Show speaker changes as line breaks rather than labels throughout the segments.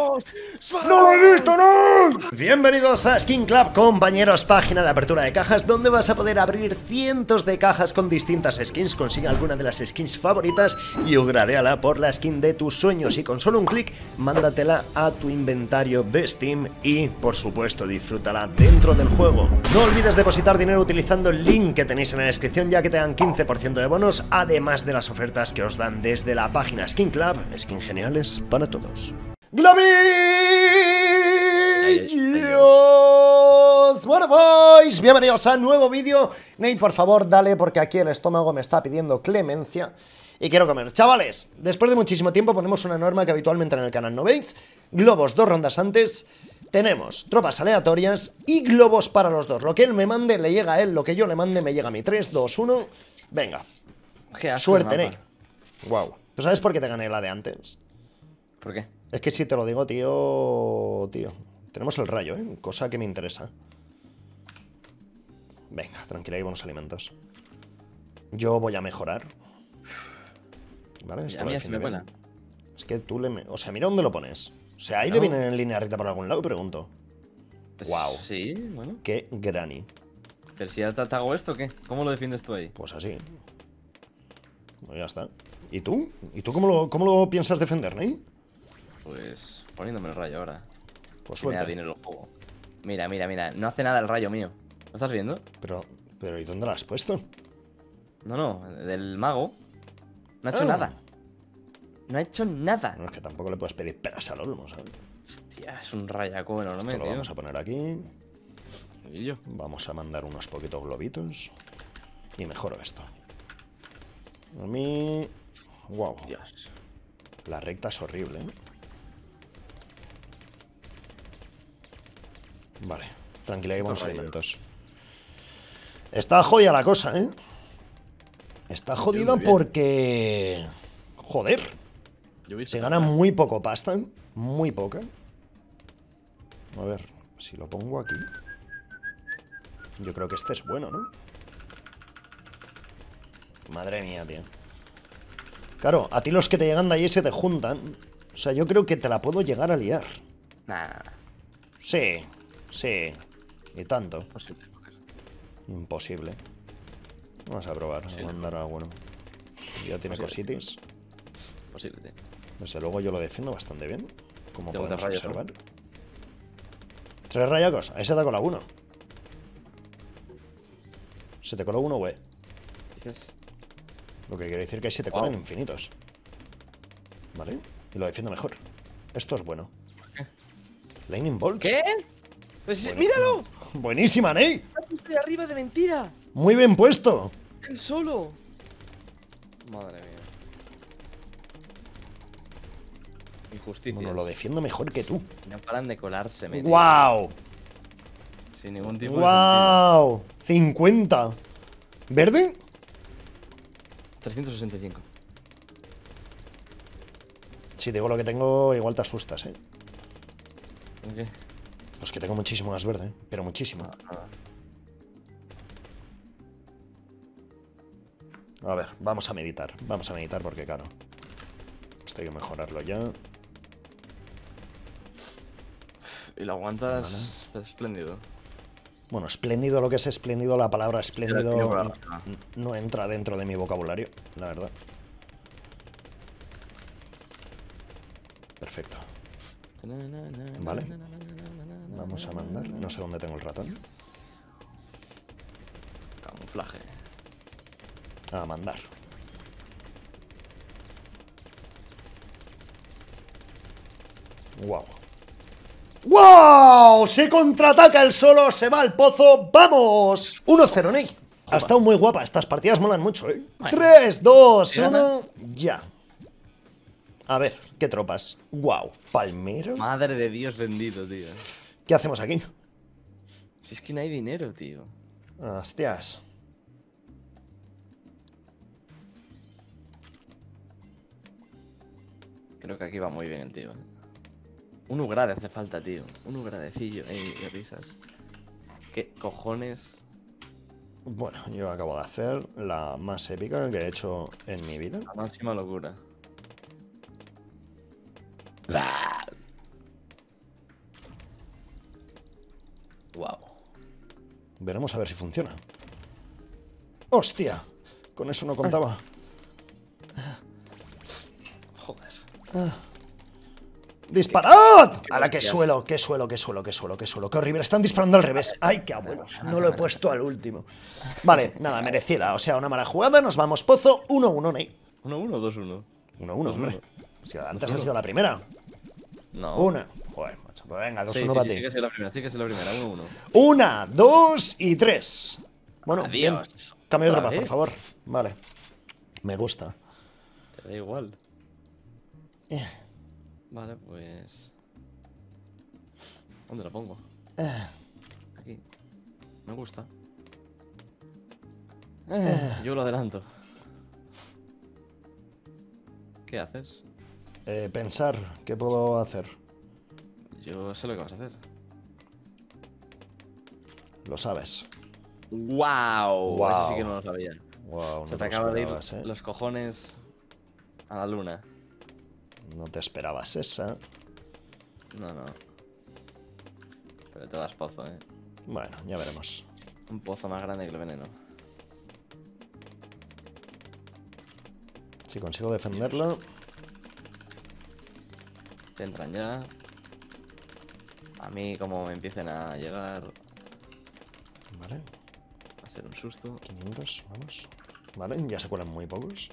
¡No lo he visto, no! Bienvenidos a Skin Club, compañeros, página de apertura de cajas donde vas a poder abrir cientos de cajas con distintas skins. Consigue alguna de las skins favoritas y upgradeala por la skin de tus sueños y con solo un clic mándatela a tu inventario de Steam y, por supuesto, disfrútala dentro del juego. No olvides depositar dinero utilizando el link que tenéis en la descripción, ya que te dan 15% de bonos, además de las ofertas que os dan desde la página Skin Club. Skins geniales para todos. ¡Globillos! Bueno, boys, bienvenidos a un nuevo vídeo. Ney, por favor, dale, porque aquí el estómago me está pidiendo clemencia y quiero comer. Chavales, después de muchísimo tiempo ponemos una norma que habitualmente en el canal no veis. Globos 2 rondas antes. Tenemos tropas aleatorias y globos para los dos. Lo que él me mande le llega a él, lo que yo le mande me llega a mí. 3, 2, 1, venga. Suerte, Ney. Wow. ¿Tú sabes por qué te gané la de antes?
¿Por qué?
Es que si te lo digo, tío... Tenemos el rayo, ¿eh? Cosa que me interesa. Venga, tranquila, hay buenos alimentos. Yo voy a mejorar. ¿Vale? Esto
a mí me buena.
Es que tú le... O sea, mira dónde lo pones. O sea, ahí le vienen en línea recta por algún lado, pregunto.
Pues,
wow.
Sí, bueno.
Qué granny.
Pero si ya te hago esto, ¿qué? ¿Cómo lo defiendes tú ahí?
Pues así. Pues ya está. ¿Y tú? ¿Y tú cómo lo piensas defender, Ney?
Pues poniéndome el rayo ahora.
Pues
Si me da
suerte.
dinero el juego. Mira. No hace nada el rayo mío. ¿Lo estás viendo?
Pero ¿y dónde lo has puesto?
No, del mago. No ha hecho nada. No ha hecho nada.
No, es que tampoco le puedes pedir peras al olmo, ¿sabes?
Hostia, es un rayaco enorme,
Esto lo
tío.
vamos a poner aquí.
Y yo.
Vamos a mandar unos poquitos globitos. Y mejoro esto. A mí... Wow.
Dios.
La recta es horrible, ¿eh? Vale. Tranquila, hay buenos alimentos. Está jodida la cosa, ¿eh? Está jodida porque... Joder. Se gana muy poco pasta. Muy poca. A ver, si lo pongo aquí. Yo creo que este es bueno, ¿no? Madre mía, tío. Claro, a ti los que te llegan de allí se te juntan. O sea, yo creo que te la puedo llegar a liar.
Nah.
Sí, sí. Y tanto.
Posible.
Imposible. Vamos a probar, a mandar a alguno. Ya tiene cositis.
Posible, tío.
Desde luego yo lo defiendo bastante bien, como
Tengo
podemos
rayos,
observar. 3 rayacos, ahí se te ha colado uno. Se te coló uno, güey.
Dices.
Lo que quiere decir que se te colan infinitos. ¿Vale? Y lo defiendo mejor. Esto es bueno.
¿Qué?
Lightning Bolt.
¿Qué? Pues
Bueno.
¡míralo!
Buenísima, Ney.
¡Estoy arriba de mentira!
Muy bien puesto.
¡Él solo! Madre mía. Injusticia.
Bueno, lo defiendo mejor que tú.
No paran de colarse, me
¡Wow!
Sin ningún tipo de
¡Wow! 50. ¿Verde?
sentido. 365.
Si te digo lo que tengo, igual te asustas, ¿eh?
¿Qué?
Los que tengo muchísimo más verde, pero muchísimo. A ver, vamos a meditar. Vamos a meditar porque, claro, esto hay que mejorarlo ya.
Y lo aguantas espléndido.
Bueno, espléndido, lo que es espléndido, la palabra espléndido
Pero
no entra dentro de mi vocabulario, la verdad. Perfecto. Vale. Vamos a mandar. No sé dónde tengo el ratón.
Camuflaje.
A mandar. ¡Wow! ¡Wow! Se contraataca el solo, se va al pozo. ¡Vamos! 1-0, Ney. Ha estado muy guapa. Estas partidas molan mucho, ¿eh?
Bueno.
3, 2, 1. Ya. A ver, ¿qué tropas? ¡Wow! Palmero.
Madre de Dios bendito, tío.
¿Qué hacemos aquí?
Si es que no hay dinero, tío.
Hostias.
Creo que aquí va muy bien el tío. Un ugrade hace falta, tío. Un ugradecillo. Qué risas. ¿Qué cojones?
Bueno, yo acabo de hacer la más épica que he hecho en mi vida.
La máxima locura.
Veremos a ver si funciona. ¡Hostia! Con eso no contaba.
Joder.
¡Disparad! A la que suelo, qué suelo, qué suelo, qué suelo, qué suelo. Qué horrible, están disparando al revés. ¡Ay, qué abuelos! No lo he puesto al último. Vale, nada, merecida. O sea, una mala jugada, nos vamos pozo. 1-1, Ney.
1-1 o 2-1.
1-1, hombre. Si antes ha sido la primera.
No.
Una. Joder, macho. Pues venga, 2-1
Sí,
para
sí,
ti.
sí que es la primera, sí que es la primera. 1-1.
1, 2 y 3. Bueno, bien.
Adiós.
Cambio otra
¿Otra
paz, por
vez?
favor. Vale. Me gusta.
Te da igual. Vale, pues... ¿Dónde la pongo? Aquí. Me gusta. Yo lo adelanto. ¿Qué haces?
Pensar, ¿qué puedo hacer?
Yo sé lo que vas a hacer.
Lo sabes.
¡Wow!
Guau.
Eso sí que no lo sabía.
Wow,
Se
no
te
te
acaba de ir
esperabas, ¿eh?
los cojones a la luna.
No te esperabas esa.
No, no. Pero te das pozo, ¿eh?
Bueno, ya veremos.
Un pozo más grande que el veneno.
Si consigo defenderlo.
Te entran ya. A mí, como me empiecen a llegar,
Vale,
va a ser un susto.
500, vamos. Vale, ya se cuelan muy pocos.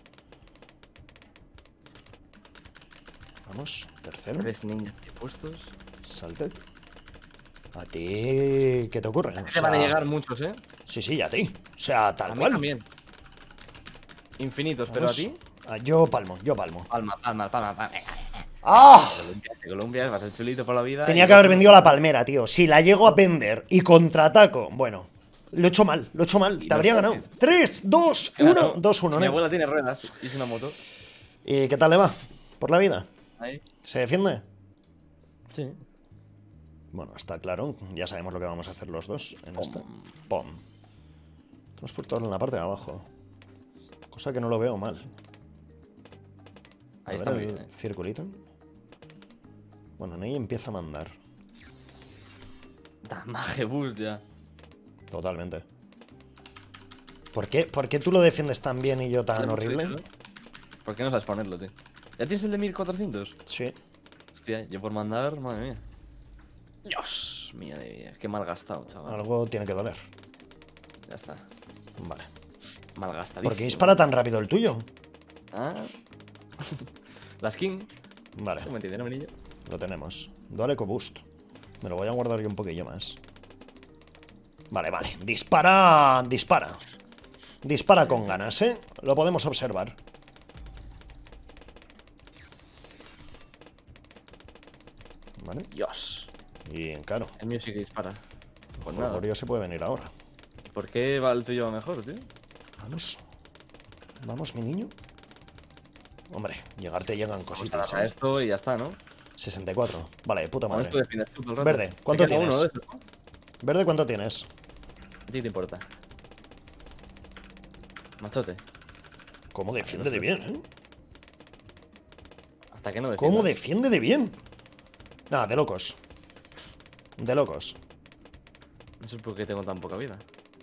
Vamos, tercero.
3 niños bien puestos.
Salte. A ti, ¿qué te ocurre? O
Te van a
sea,
llegar muchos, ¿eh?
Sí, sí, a ti. O sea,
A
tal
mí
cual.
también. Infinitos, pero a
Vamos.
ti.
Yo palmo, yo palmo.
Palma, palma, palma, palma.
¡Ah!
Colombia, vas a ser chulito por la vida.
Tenía
y
que haber
otro-
vendido la palmera, tío. Si la llego a vender y contraataco, bueno, lo he hecho mal, lo he hecho mal.
Y
Te habría
no,
ganado. 3, 2,
Claro,
1, 2, 1,
Mi
¿no?
abuela tiene ruedas y es una moto.
¿Y qué tal le va? ¿Por la vida?
Ahí.
¿Se defiende?
Sí.
Bueno, está claro. Ya sabemos lo que vamos a hacer los dos en esta. Pom. Transportador en la parte de abajo. Cosa que no lo veo mal. A
Ahí
ver
está muy
el
bien, ¿eh?
circulito. Bueno, Ney empieza a mandar.
Damage boost ya.
Totalmente. ¿Por qué tú lo defiendes tan bien y yo tan
Mucho
horrible?
dinero. ¿Por qué no sabes ponerlo, tío? ¿Ya tienes el de 1400?
Sí.
Hostia, yo por mandar, madre mía. Dios mío de vida. Qué mal gastado, chaval.
Algo tiene que doler.
Ya está.
Vale.
Mal gastadísimo.
¿Por qué dispara tan rápido el tuyo?
Ah. La skin.
Vale,
¿Cómo me entiendes, amarillo?
lo tenemos. Dual Eco Boost. Me lo voy a guardar yo un poquillo más. Vale, vale. Dispara, dispara. Dispara con ganas, ¿eh? Lo podemos observar. Vale.
Dios.
Y claro,
El mío sí que dispara. Pues
el
nada.
Jolgorio se puede venir ahora.
¿Por qué va el tuyo va mejor, tío?
Vamos. Vamos, mi niño. Hombre, llegarte llegan cositas.
A
¿eh?
esto y ya está, ¿no?
64. Vale, puta
Con
madre.
esto defiendes tú todo el rato.
Verde,
Te
¿cuánto
queda
tienes?
uno de estos, ¿no?
Verde, ¿cuánto tienes?
A ti te importa. Machote.
¿Cómo defiende de bien, eh?
Hasta que no defiendas.
¿Cómo defiende de bien? Nada, de locos. De locos.
No sé por qué tengo tan poca vida.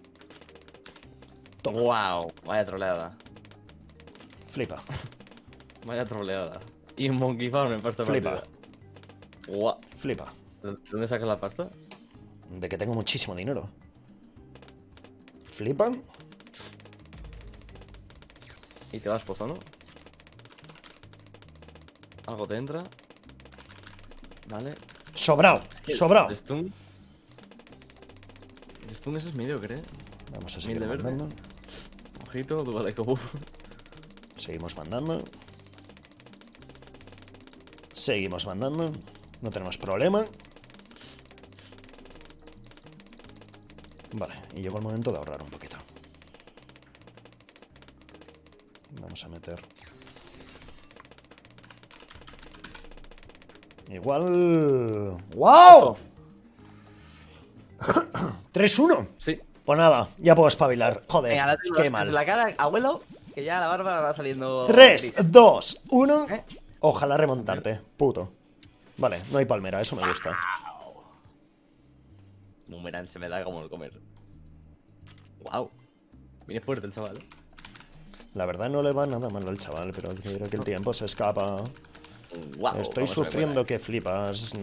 Toma.
Wow, vaya troleada.
Flipa.
Vaya troleada. Y un Monkey Farm en pasta
Flipa.
partida. Guau.
Flipa.
¿De dónde sacas la pasta?
De que tengo muchísimo dinero. Flipa.
Y te vas pozo, ¿no? Algo te entra. Vale.
Sobrao. Sobrao.
El stun. El stun ese es mediocre, ¿eh?
Vamos a seguir
Mil de verde.
mandando.
Ojito, dual eco buff.
Seguimos mandando. Seguimos mandando. No tenemos problema. Vale, y llegó el momento de ahorrar un poquito. Vamos a meter. Igual. ¡Wow! 3-1.
Sí.
Pues nada, ya puedo espabilar. Joder,
Venga, date
qué
los
mal.
la cara, abuelo, que ya la barba va saliendo.
3,
gris.
2, 1.
¿Eh?
Ojalá remontarte, puto. Vale, no hay palmera, eso me gusta.
Boomerang se me da como el comer. Wow. Viene fuerte el chaval.
La verdad no le va nada mal al chaval, pero creo que el tiempo se escapa.
Wow,
Estoy sufriendo que flipas.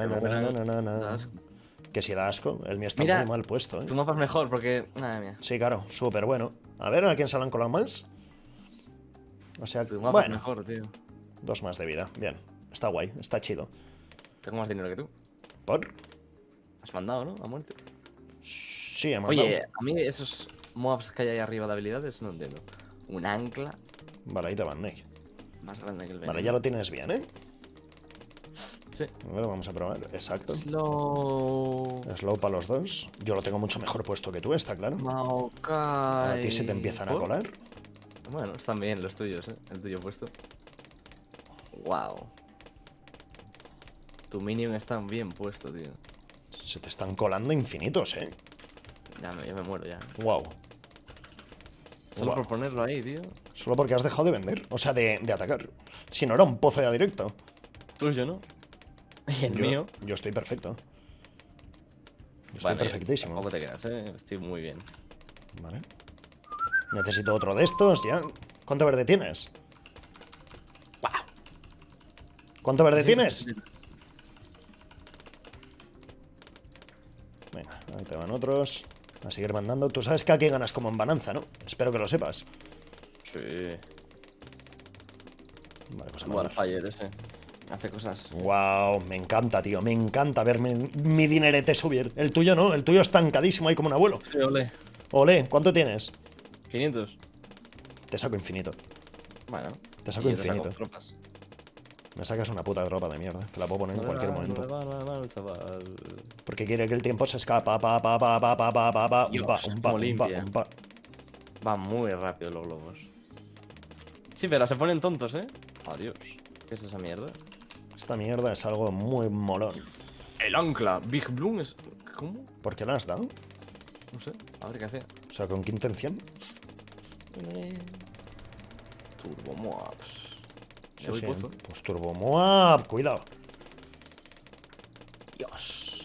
Que si da asco, el mío está
Mira,
muy mal puesto,
Tu mapa es mejor porque... Madre mía.
Sí, claro, súper bueno. A ver, ¿a quién se le han colado más? O sea,
Tu mapa es
bueno,
mejor, tío.
2 más de vida. Bien, está guay, está chido.
Tengo más dinero que tú.
¿Por?
Has mandado, ¿no? A muerte.
Sí, he mandado.
Oye, a mí esos mobs que hay ahí arriba de habilidades no entiendo. Un ancla
Vale, ahí te van, Nick.
más grande que el
Vale,
veneno.
ya lo tienes bien, ¿eh?
Sí.
A ver, vamos a probar. Exacto.
Slow.
Slow para los dos. Yo lo tengo mucho mejor puesto que tú, está claro.
Maokai.
A ti se te empiezan a
¿Por?
colar.
Bueno, están bien los tuyos, ¿eh? El tuyo puesto. Wow. Tu minion está bien puesto, tío.
Se te están colando infinitos, ¿eh?
Ya me muero ya.
Wow.
Solo por ponerlo ahí, tío.
Solo porque has dejado de vender. O sea, de atacar. Si no era un pozo ya directo.
Tuyo, ¿no? Y el mío.
Yo estoy perfecto. Yo estoy
Vale,
perfectísimo.
tampoco te quedas, ¿eh? Estoy muy bien.
Vale. Necesito otro de estos, ya. ¿Cuánto verde tienes?
¡Wow!
¿Cuánto verde tienes? Venga, ahí te van otros. A seguir mandando. Tú sabes que aquí ganas como en Bananza, ¿no? Espero que lo sepas.
Sí.
Vale, pues a mandar.
Warfire ese. Hace cosas.
Wow, me encanta, tío. Me encanta ver mi dinerete subir. El tuyo no, el tuyo estancadísimo ahí como un abuelo.
Sí, ole.
Ole, ¿cuánto tienes?
500.
Te saco infinito.
Bueno.
Te saco
y yo te
infinito.
tropas.
Me sacas una puta tropa de mierda. Que la puedo poner en cualquier momento.
Chaval.
Porque quiere que el tiempo se escapa. Pa.
Dios, cómo limpia. Va muy rápido los globos. Sí, pero se ponen tontos, ¿eh? Adiós. ¿Qué es esa mierda?
Esta mierda es algo muy molón.
El ancla. Big Bloom es... ¿Cómo?
¿Por qué la has dado?
No sé. A ver qué hace.
O sea, ¿con qué intención?
Turbo Moabs.
Sí,
Me voy
sí.
pozo.
Pues Turbo Moab, cuidado.
Dios.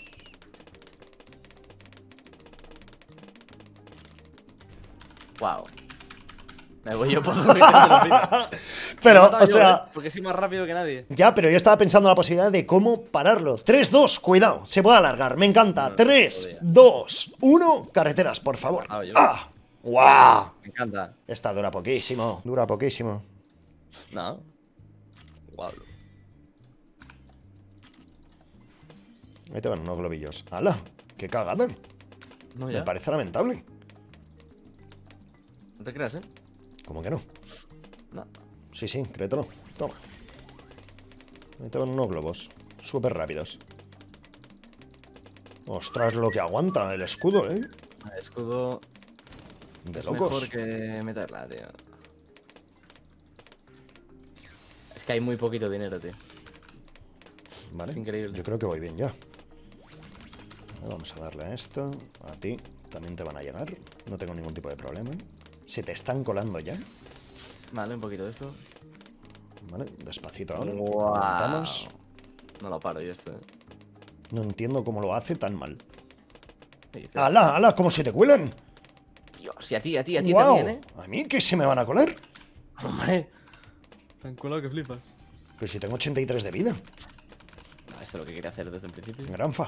Wow. Me voy yo pozo.
Pero, o sea...
Porque soy más rápido que nadie.
Ya, pero yo estaba pensando en la posibilidad de cómo pararlo. 3-2, cuidado, se puede alargar, me encanta.
No,
3, 2, 1, carreteras, por favor. ¡Ah! ¡Guau!
Me encanta.
Esta dura poquísimo, dura poquísimo.
No. Wow.
Ahí te van unos globillos. ¡Hala! ¡Qué cagada!
No,
Me
ya.
parece lamentable.
No te creas, ¿eh?
¿Cómo que no?
No.
Sí, sí, créetelo. Toma. Ahí te van unos globos. Súper rápidos. Ostras, lo que aguanta el escudo, ¿eh?
El escudo
De
es
locos.
mejor que meterla, tío. Es que hay muy poquito dinero, tío.
Vale.
Es increíble.
Yo creo que voy bien ya. Vamos a darle a esto. A ti también te van a llegar. No tengo ningún tipo de problema. Se te están colando ya.
Vale, un poquito de esto.
Vale, despacito ahora.
Wow.
Aguantamos.
No lo paro yo esto, ¿eh?
No entiendo cómo lo hace tan mal.
¿Qué dices?
¡Hala, hala! ¿Cómo se te cuelan?
Dios, y a ti
¡Guau!
también, ¿eh?
¿A mí qué se me van a colar?
Hombre. Tan colado que flipas.
Pero si tengo 83 de vida.
No, esto es lo que quería hacer desde el principio.
Granfa.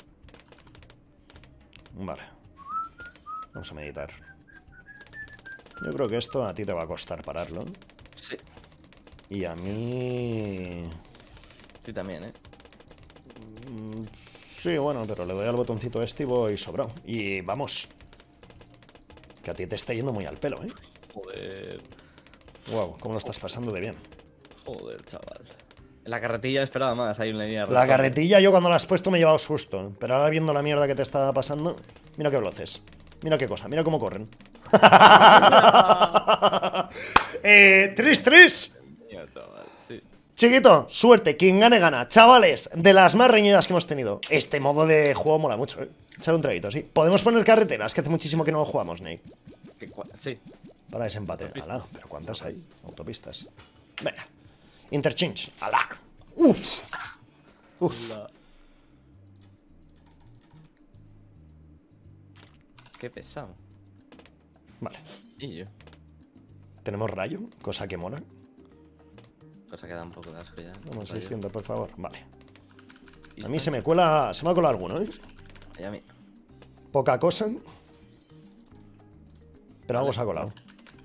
Vale. Vamos a meditar. Yo creo que esto a ti te va a costar pararlo.
Sí.
Y a mí...
Sí, también, ¿eh?
Sí, bueno, pero le doy al botoncito este y voy sobrado. Y vamos. Que a ti te está yendo muy al pelo, ¿eh?
Joder.
Wow, ¿cómo lo estás pasando de bien?
Joder, chaval. La carretilla esperaba más, hay una línea
La
recta.
carretilla yo cuando la has puesto me he llevado susto. Pero ahora viendo la mierda que te está pasando... Mira qué veloces. Mira qué cosa, mira cómo corren. 3-3.
Mira, chaval, sí.
Chiquito, suerte, quien gane gana. Chavales, de las más reñidas que hemos tenido. Este modo de juego mola mucho, ¿eh? Echar un traguito, sí. Podemos poner carreteras, que hace muchísimo que no jugamos, Nate.
Sí.
Para desempate.
Autopistas.
Alá, pero ¿cuántas hay? Autopistas. Venga. Interchange. Alá. Uf. Uf.
Qué pesado.
Vale.
Y yo.
Tenemos rayo, cosa que mola.
Cosa que da un poco de asco ya.
Vamos,
Rayo.
600, por favor. Vale.
Y
A mí
está.
se me ha colado alguno, ¿eh?
Y a mí.
Poca cosa. Pero algo
Vale.
se ha colado.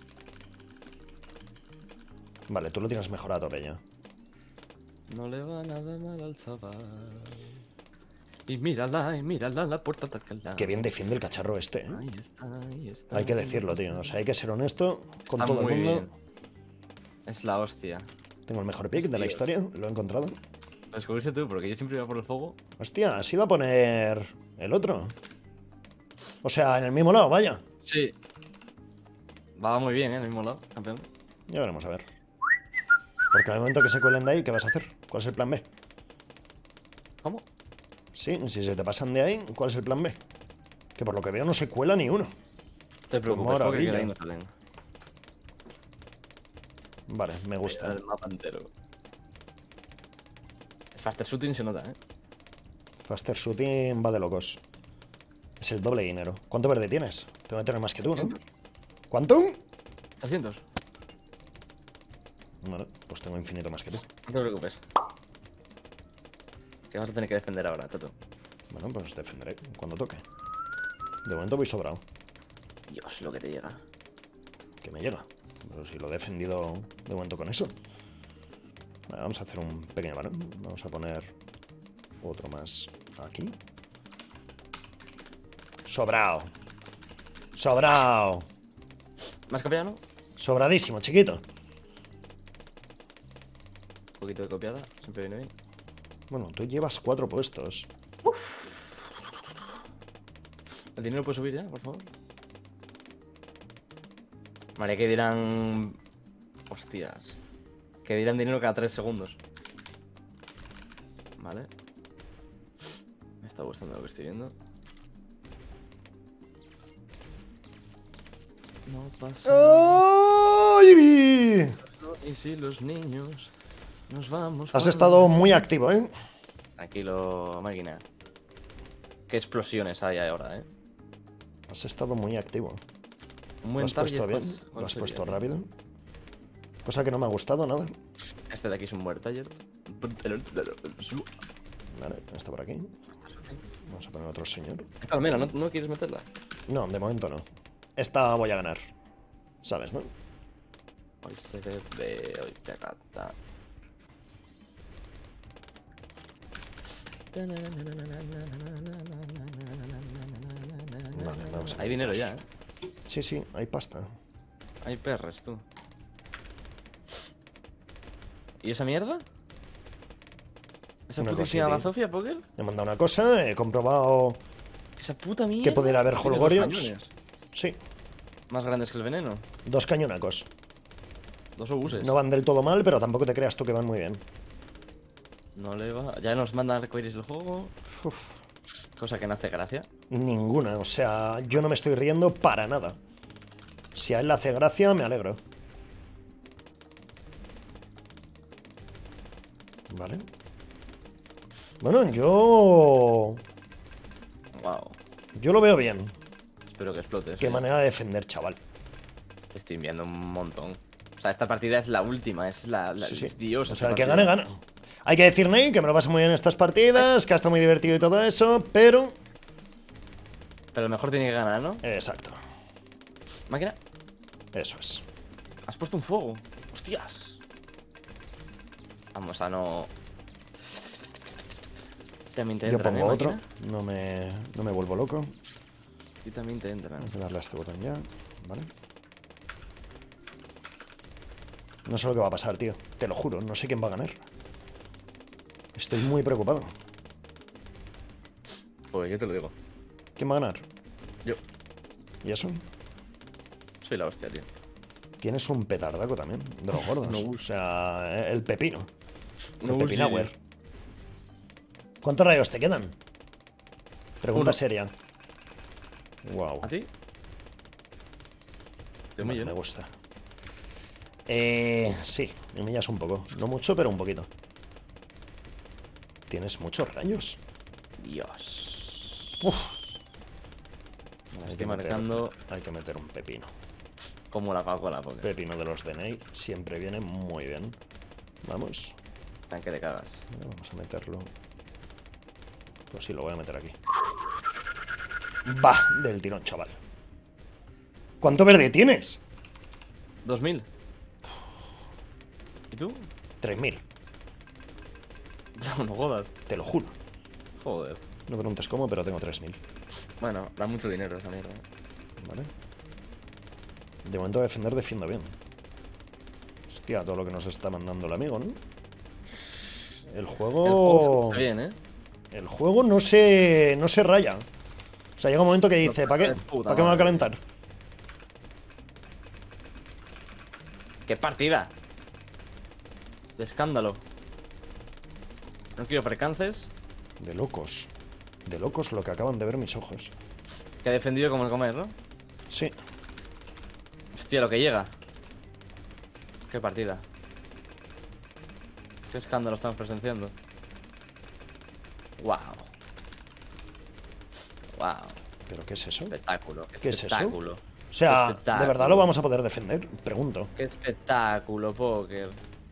Vale, tú lo tienes mejor a tope ya.
No le va nada mal al chaval. Y mírala, la puerta de Alcalá.
Qué bien defiende el cacharro este, ¿eh?
Ahí está, ahí está.
Hay que decirlo, tío. O sea, hay que ser honesto con
Está
todo
muy
el mundo.
bien. Es la hostia.
Tengo el mejor pick de la
Hostia.
historia. Lo he encontrado.
Lo descubriste tú, porque yo siempre iba por el fuego.
Hostia, ¿has ido a poner el otro? O sea, en el mismo lado, vaya.
Sí. Va muy bien, ¿eh? En el mismo lado, campeón.
Ya veremos, a ver. Porque al momento que se cuelen de ahí, ¿qué vas a hacer? ¿Cuál es el plan B?
¿Cómo?
Sí, si se te pasan de ahí, ¿cuál es el plan B? Que por lo que veo no se cuela ni uno.
No te preocupes, porque
maravilla.
que ahí no salen.
Vale, me gusta.
El mapa entero. El faster shooting se nota, ¿eh?
Faster Shooting va de locos. Es el doble dinero. ¿Cuánto verde tienes? Tengo que tener más que tú, ¿no? ¿Cuánto?
300.
Bueno, pues tengo infinito más que tú.
No te preocupes. Que vas a tener que defender ahora, Toto.
Bueno, pues defenderé cuando toque. De momento voy sobrado.
Dios, lo que te llega.
Que me llega. Pero si lo he defendido de momento con eso. Vale, vamos a hacer un pequeño balón. Vamos a poner otro más aquí. Sobrado. Sobrado.
¿Más copiado? Un
Sobradísimo, chiquito.
poquito de copiada, siempre viene bien.
Bueno, tú llevas 4 puestos.
¿El dinero puede subir ya, por favor? Vale, que dirán... Hostias. Que dirán dinero cada 3 segundos. Vale. Me está gustando lo que estoy viendo. No pasa nada.
¡Ay!
Y si los niños nos vamos...
Has
para-
estado muy activo, ¿eh?
Tranquilo, máquina. Qué explosiones hay ahora, ¿eh?
Has estado muy activo.
Un
Lo
buen
has puesto
target,
bien,
¿cuál
lo has
sería,
puesto
tío?
rápido. Cosa que no me ha gustado nada.
Este de aquí es un buen taller.
Vale, está por aquí. Vamos a poner otro señor.
Palmera, ¿no quieres meterla?
No, de momento no. Esta voy a ganar. ¿Sabes, no?
Hoy se bebe, hoy se canta.
Vale, vamos a
Hay dinero ya, ¿eh?
Sí, sí, hay pasta.
Hay perres, tú. ¿Y esa mierda? ¿Esa
Una
putísima
cosita.
bazofia, Poker?
He mandado una cosa, he comprobado.
Esa puta mierda.
Que pudiera haber
Tiene dos
holgorios.
cañones
Sí,
Más grandes que el veneno.
2 cañonacos.
2 obuses.
No van del todo mal, pero tampoco te creas tú que van muy bien.
No le va. Ya nos manda arcoiris el juego.
Uf,
Cosa que no hace gracia.
ninguna, o sea, yo no me estoy riendo para nada. Si a él le hace gracia, me alegro. Vale. Bueno, yo
Wow.
lo veo bien.
Espero que explotes.
Qué manera de defender, chaval.
Te estoy enviando un montón. O sea, esta partida es la última, es la
Sí, sí.
es Dios.
O
esta
sea, el que
partida.
gane, gana. Hay que decir, Ney, que me lo paso muy bien en estas partidas, que ha estado muy divertido y todo eso, pero...
Pero el mejor tiene que ganar, ¿no?
Exacto,
Máquina,
eso es.
has puesto un fuego. Hostias. Vamos a no. También te
Yo
entran,
pongo otro,
máquina?
no me vuelvo loco.
Y también te entran.
Hay que darle a este botón ya, ¿vale? No sé lo que va a pasar, tío. Te lo juro, no sé quién va a ganar. Estoy muy preocupado.
Pues yo te lo digo.
¿Quién va a ganar?
Yo.
¿Y eso?
Soy la hostia, tío.
Tienes un petardaco también, de los gordos.
No,
O sea, el pepino. El
No,
pepinauer. ¿Cuántos rayos te quedan? Pregunta
Uno.
seria. Wow.
¿A ti? De un
Vale,
millón.
me gusta. Sí, me humillas un poco. No mucho, pero un poquito. Tienes muchos rayos.
Dios.
Uf.
Me la
Hay
estoy
que meter-
marcando.
Hay que meter un pepino.
Como la Coca-Cola, porque
Pepino de los DNI siempre viene muy bien. Vamos.
tanque de cagas.
Vamos a meterlo. Pues sí, lo voy a meter aquí. Va, del tirón, chaval. ¿Cuánto verde tienes?
2000. ¿Y tú?
3000.
No jodas.
Te lo juro.
Joder.
No preguntes cómo, pero tengo 3000.
Bueno, da mucho dinero esa mierda.
Vale. De momento defender defiendo bien. Hostia, todo lo que nos está mandando el amigo, ¿no? El juego
está bien, ¿eh?
El juego no se raya. O sea, llega un momento que dice, ¿para qué? ¿Para qué me va a calentar?
¡Qué partida! De escándalo. No quiero percances.
De locos. De locos lo que acaban de ver mis ojos.
Que ha defendido como el comer, ¿no?
Sí.
Hostia, lo que llega. Qué partida. Qué escándalo estamos presenciando. Wow. Wow.
¿Pero qué es eso?
Espectáculo.
¿Qué es eso?
Espectáculo.
O sea,
Espectáculo.
¿de verdad lo vamos a poder defender? Pregunto.
Qué espectáculo, póker.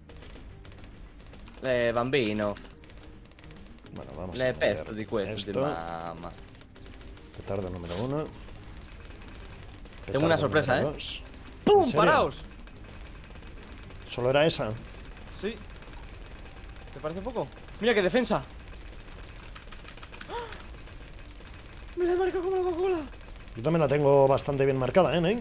Bambino.
Bueno, vamos
Le
a
pesto di questo di
esto.
mamma.
Petardo número 1.
Tengo una sorpresa, ¿eh?
¿En
¡Pum!
serio?
¡Paraos!
¿Solo era esa?
Sí. ¿Te parece poco? ¡Mira qué defensa! ¡Ah! ¡Me la he marcado como la Coca-Cola!
Yo también la tengo bastante bien marcada, ¿eh?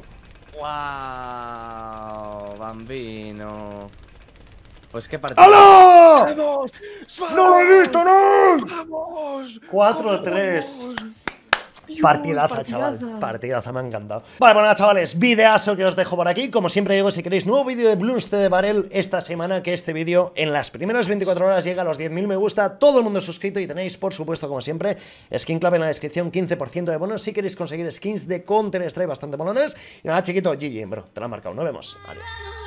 ¡Wow! Bambino. Pues qué partida.
¡Hala!
¡Vamos!
¡No lo he visto, no!
¡Vamos!
4-3. Partidaza, chaval. Partidaza, me ha encantado. Vale, bueno, chavales, videazo que os dejo por aquí. Como siempre digo, si queréis nuevo vídeo de Bloons de Barrel esta semana, que este vídeo en las primeras 24 horas llega a los 10.000 me gusta, todo el mundo suscrito y tenéis, por supuesto, como siempre, Skin Club en la descripción, 15% de bonos si queréis conseguir skins de Counter-Strike bastante molones. Y nada, chiquito, GG, bro, te la han marcado. Nos vemos. Adiós.